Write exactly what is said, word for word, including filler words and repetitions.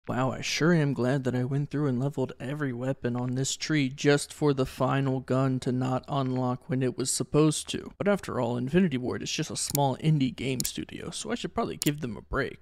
Wow, I sure am glad that I went through and leveled every weapon on this tree just for the final gun to not unlock when it was supposed to. But after all, Infinity Ward is just a small indie game studio, so I should probably give them a break.